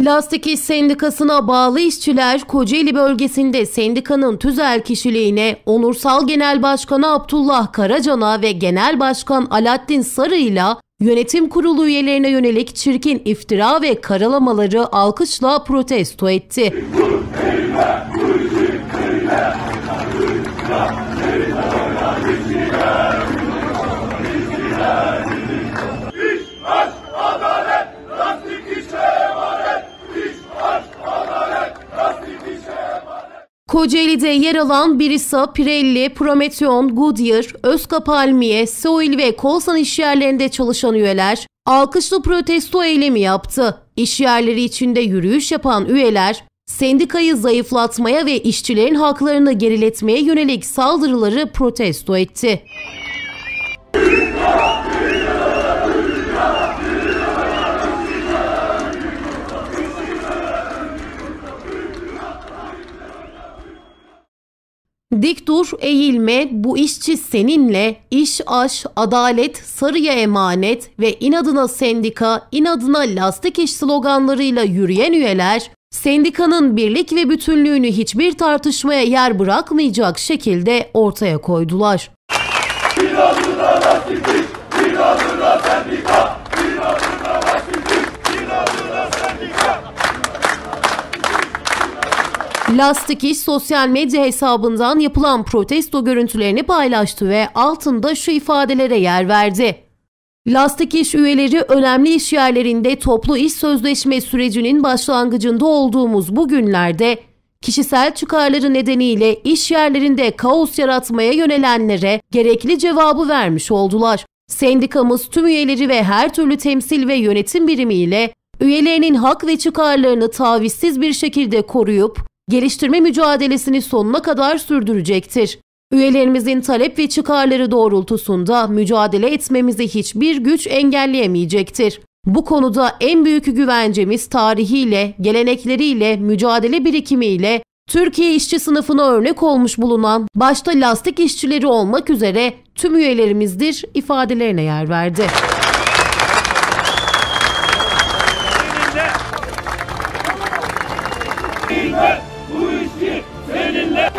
Lastik İş Sendikası'na bağlı işçiler Kocaeli bölgesinde sendikanın tüzel kişiliğine Onursal Genel Başkanı Abdullah Karacan'a ve Genel Başkan Alaaddin Sarı'yla yönetim kurulu üyelerine yönelik çirkin iftira ve karalamaları alkışla protesto etti. Kocaeli'de yer alan Birisa, Pirelli, Prometeon, Goodyear, Özka Palmiye, Seoil ve Kolsan işyerlerinde çalışan üyeler alkışlı protesto eylemi yaptı. İşyerleri içinde yürüyüş yapan üyeler sendikayı zayıflatmaya ve işçilerin haklarını geriletmeye yönelik saldırıları protesto etti. Dik dur, eğilme, bu işçi seninle, iş aş, adalet, Sarıya emanet ve inadına sendika, inadına lastik iş sloganlarıyla yürüyen üyeler, sendikanın birlik ve bütünlüğünü hiçbir tartışmaya yer bırakmayacak şekilde ortaya koydular. İnadına lastik iş, inadına sendika, inadına lastik iş, inadına sendika. Lastik İş sosyal medya hesabından yapılan protesto görüntülerini paylaştı ve altında şu ifadelere yer verdi. Lastik İş üyeleri önemli iş yerlerinde toplu iş sözleşme sürecinin başlangıcında olduğumuz bu günlerde kişisel çıkarları nedeniyle iş yerlerinde kaos yaratmaya yönelenlere gerekli cevabı vermiş oldular. Sendikamız tüm üyeleri ve her türlü temsil ve yönetim birimiyle üyelerinin hak ve çıkarlarını tavizsiz bir şekilde koruyup geliştirme mücadelesini sonuna kadar sürdürecektir. Üyelerimizin talep ve çıkarları doğrultusunda mücadele etmemizi hiçbir güç engelleyemeyecektir. Bu konuda en büyük güvencemiz tarihiyle, gelenekleriyle, mücadele birikimiyle Türkiye işçi sınıfına örnek olmuş bulunan başta lastik işçileri olmak üzere tüm üyelerimizdir ifadelerine yer verdi. Bu işçi seninle.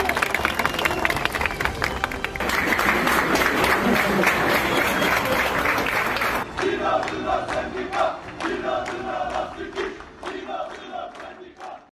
İnadına sendika.